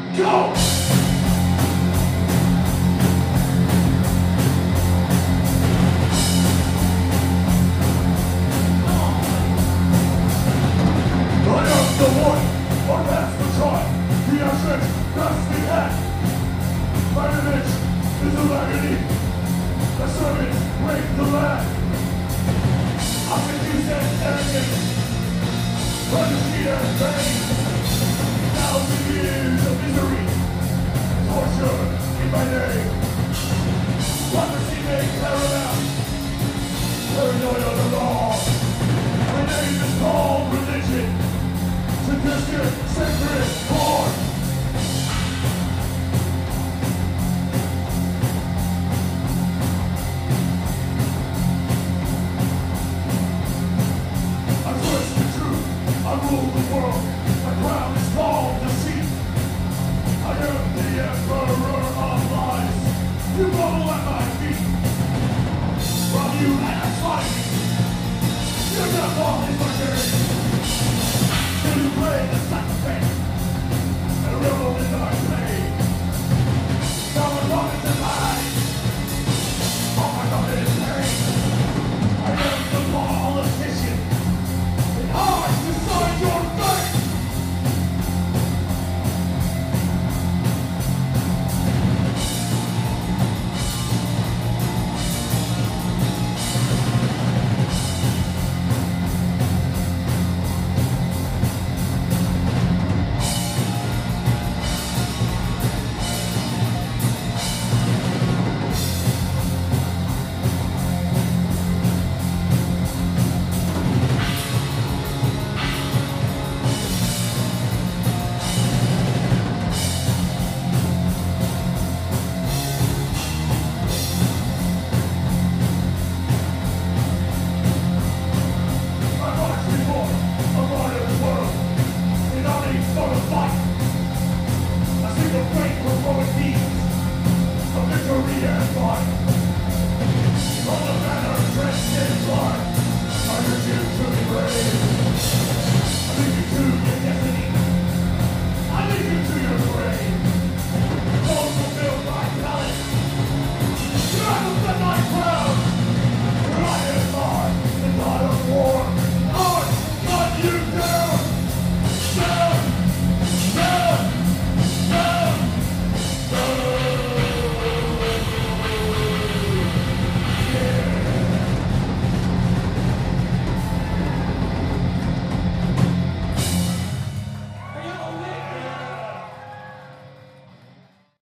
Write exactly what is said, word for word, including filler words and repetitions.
Go! I am the one, Orgasmatron, the essence, that's the end. My image is a agony. The servants break the land. I seduce and arrogant, undefeated and pain. Thousand years of misery, torture in my name. Leprosy made paramount, paranoia the law. My name is called religion. Sadistic, sacred, born. I twist the truth, I rule the world. My crown is called deceit. I am the emperor of lies. You grovel at my feet. From you and I fight. Your downfall is my game.